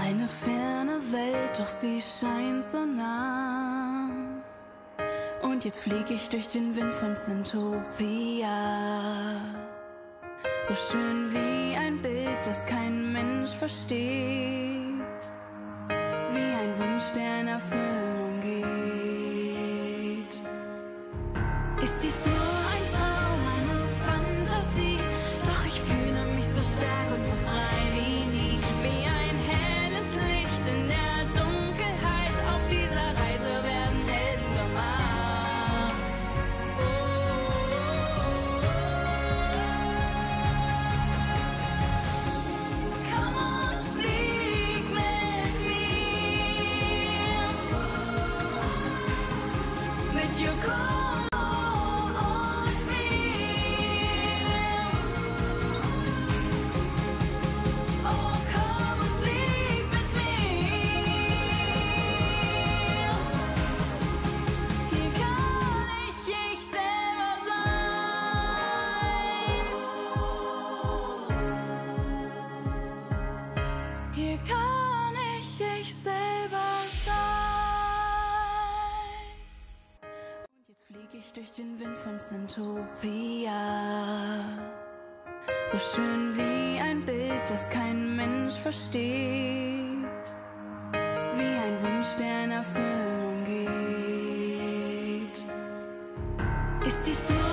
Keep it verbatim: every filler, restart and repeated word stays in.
Eine ferne Welt, doch sie scheint so nah. Und jetzt flieg ich durch den Wind von Zintopia. So schön wie ein Bild, das kein Mensch versteht. Wie ein Wunsch, der in Erfüllung geht. Ist dies nur ein Traum, eine Fantasie? Doch ich fühle mich so stark und so frei wie nie. Wie ein helles Licht in der Dunkelheit. Auf dieser Reise werden Helden gemacht. Oh, komm und flieg mit mir. Mit Yoko und mir. Oh, komm und flieg mit mir. Hier kann ich ich selber sein. Hier kann ich ich selber sein. Und jetzt flieg ich durch den Wind von Zintopia. So schön wie ein Bild, das kein Mensch versteht. Wie ein Wunsch, der in Erfüllung geht. Ist dies nur